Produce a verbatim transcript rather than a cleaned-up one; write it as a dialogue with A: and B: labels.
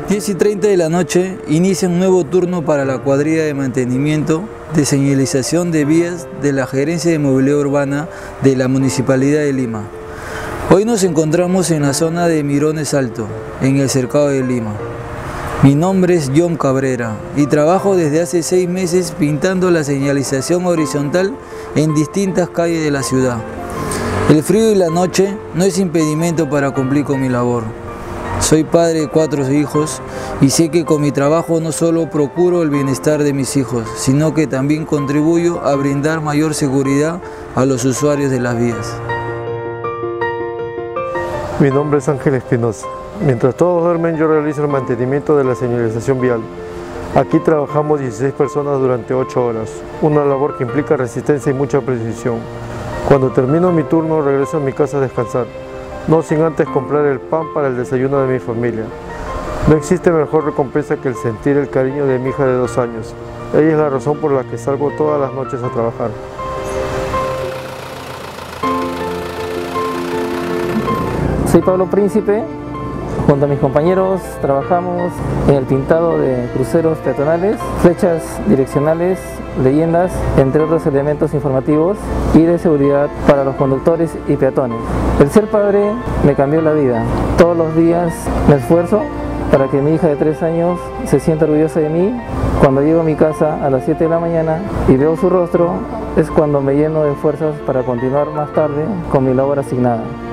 A: diez y treinta de la noche inicia un nuevo turno para la cuadrilla de mantenimiento de señalización de vías de la Gerencia de Movilidad Urbana de la Municipalidad de Lima. Hoy nos encontramos en la zona de Mirones Alto, en el Cercado de Lima. Mi nombre es John Cabrera y trabajo desde hace seis meses pintando la señalización horizontal en distintas calles de la ciudad. El frío y la noche no es impedimento para cumplir con mi labor. Soy padre de cuatro hijos y sé que con mi trabajo no solo procuro el bienestar de mis hijos, sino que también contribuyo a brindar mayor seguridad a los usuarios de las vías.
B: Mi nombre es Ángel Espinosa. Mientras todos duermen, yo realizo el mantenimiento de la señalización vial. Aquí trabajamos dieciséis personas durante ocho horas, una labor que implica resistencia y mucha precisión. Cuando termino mi turno, regreso a mi casa a descansar, no sin antes comprar el pan para el desayuno de mi familia. No existe mejor recompensa que el sentir el cariño de mi hija de dos años. Ella es la razón por la que salgo todas las noches a trabajar.
C: Soy Pablo Príncipe. Junto a mis compañeros trabajamos en el pintado de cruceros peatonales, flechas direccionales, leyendas, entre otros elementos informativos y de seguridad para los conductores y peatones. El ser padre me cambió la vida. Todos los días me esfuerzo para que mi hija de tres años se sienta orgullosa de mí. Cuando llego a mi casa a las siete de la mañana y veo su rostro, es cuando me lleno de fuerzas para continuar más tarde con mi labor asignada.